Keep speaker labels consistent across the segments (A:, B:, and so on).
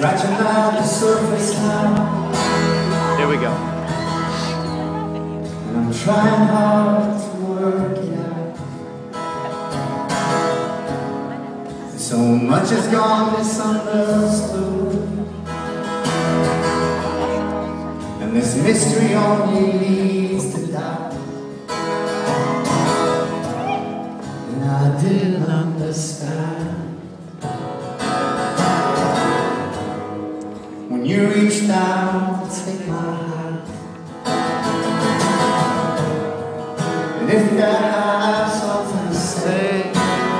A: scratching out the surface now.
B: Here we go.
A: And I'm trying hard to work it out. So much has gone misunderstood, and this mystery only leads to doubt. And I didn't understand when you reached out to take my hand. And if I have something to say,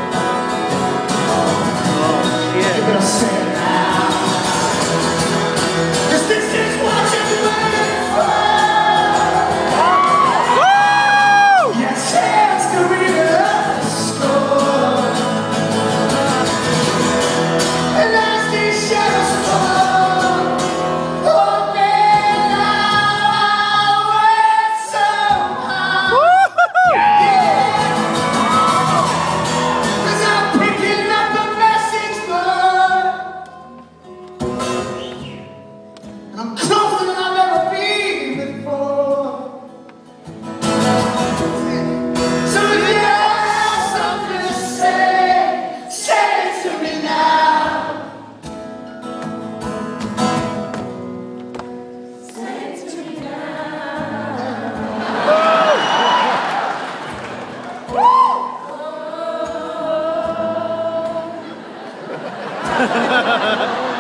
A: you're gonna say it now. 'Cause this is what you're waiting for. Woo! Your chance to rewrite the score. And as these shadows fall, hoping I'll wait somehow. Yeah. 'Cause I'm picking up the message, but I'm closer than I've ever been before. So if you have something to say it to me now. Say it to me now.